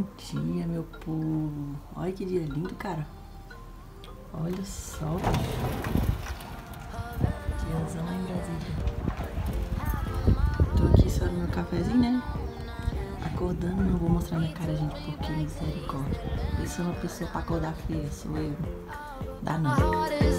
dia, meu povo. Olha que dia lindo, cara. Olha só. Diazão lá em Brasília. Tô aqui só no meu cafezinho, né? Acordando, não vou mostrar minha cara, gente, porque misericórdia. Isso é uma pessoa pra acordar feia, sou eu. Dá não. É isso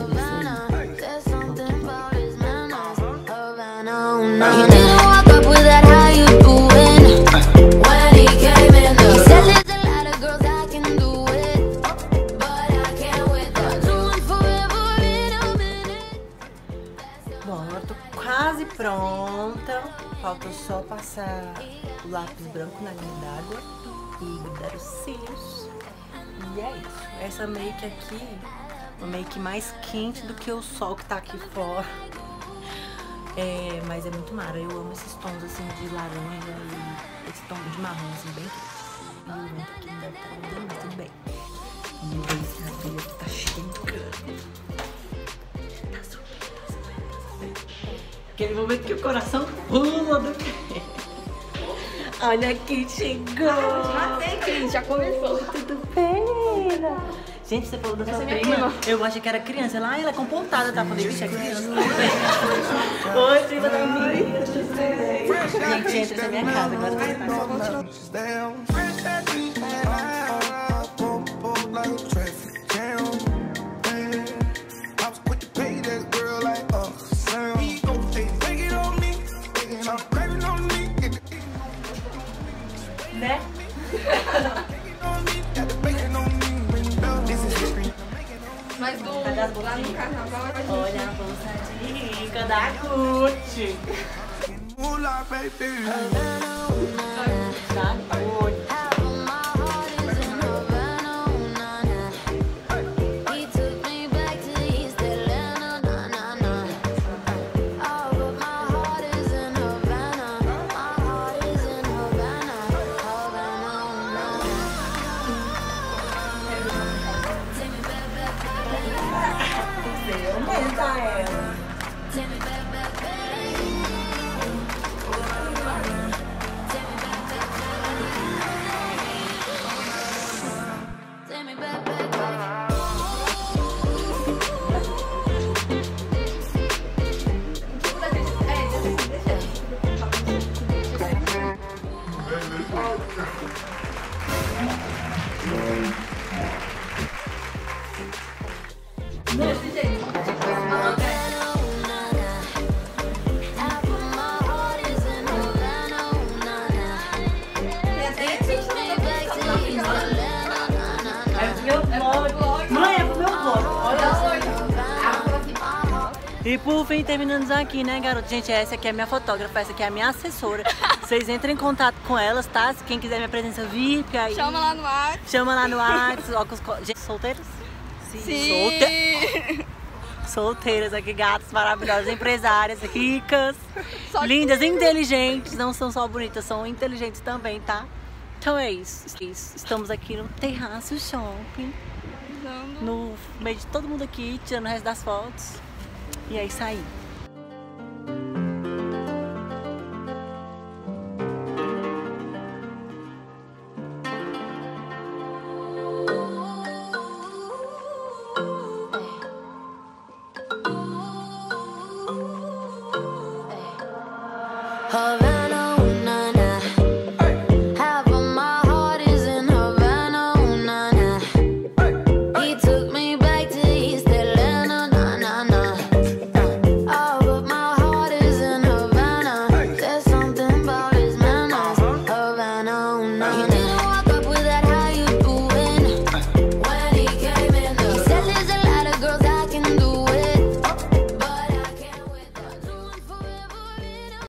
Bom, eu tô quase pronta. Falta só passar o lápis branco na linha d'água e grudar os cílios. E é isso. Essa make aqui, uma make mais quente do que o sol que tá aqui fora. Mas é muito mara. Eu amo esses tons assim de laranja e esse tom de marrom assim bem quente. E o vento aqui não deve estar andando, mas tudo bem. Vamos ver se a abelha aqui tá chegando. Tá subindo. Aquele momento que o coração pula do pé. Olha quem chegou. Já tem, Cris, já começou. Tudo bem? Gente, você falou da sua prima. Eu achei que era criança. Ela é comportada, tá? Falei, bicho, é criança. Oi, prima da minha. Gente, entra na minha casa. Agora você tá né? Mas lá no carnaval a gente... Olha a bolsa de rica da Gucci. Da Gucci. Aumenta ela. Desse jeito. Mãe, é pro meu vlog. Olha só. E por fim, terminamos aqui, né, garoto? Gente, essa aqui é a minha fotógrafa, essa aqui é a minha assessora. Vocês entrem em contato com elas, tá? Se quem quiser minha presença VIP, aí... Chama lá no WhatsApp. Chama lá no WhatsApp. Gente, solteiras? Sim. Solteiras aqui, gatas maravilhosas, empresárias, ricas, lindas, inteligentes. Não são só bonitas, são inteligentes também, tá? Então é isso. Estamos aqui no Terraço Shopping. No meio de todo mundo aqui, tirando o resto das fotos. E é isso aí. Havana.